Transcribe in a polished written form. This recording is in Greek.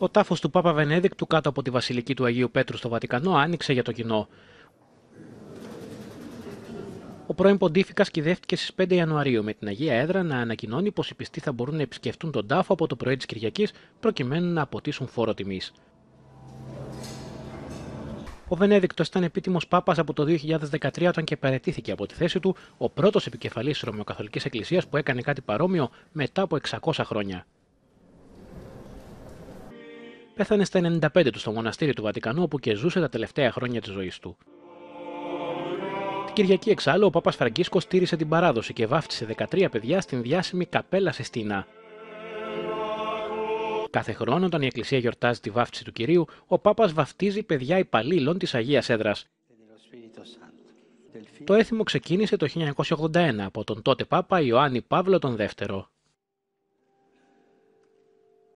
Ο τάφος του Πάπα Βενέδικτου κάτω από τη Βασιλική του Αγίου Πέτρου στο Βατικανό άνοιξε για το κοινό. Ο πρώην Ποντίφικας κυδεύτηκε στις 5 Ιανουαρίου με την Αγία Έδρα να ανακοινώνει πως οι πιστοί θα μπορούν να επισκεφτούν τον τάφο από το πρωί της Κυριακής προκειμένου να αποτίσουν φόρο τιμής. Ο Βενέδικτος ήταν επίτιμος Πάπας από το 2013 όταν και παραιτήθηκε από τη θέση του, ο πρώτος επικεφαλής της Ρωμαιοκαθολικής Εκκλησίας που έκανε κάτι παρόμοιο μετά από 600 χρόνια. Πέθανε στα 95 του στο μοναστήρι του Βατικανού, όπου και ζούσε τα τελευταία χρόνια της ζωής του. Την Κυριακή εξάλλου, ο Πάπας Φραγκίσκος τήρησε την παράδοση και βάφτισε 13 παιδιά στην διάσημη Καπέλα Σεστίνα. Κάθε χρόνο, όταν η Εκκλησία γιορτάζει τη βάφτιση του Κυρίου, ο Πάπας βαφτίζει παιδιά υπαλλήλων της Αγίας Έδρας. Το έθιμο ξεκίνησε το 1981 από τον τότε Πάπα Ιωάννη Παύλο τον Δεύτερο.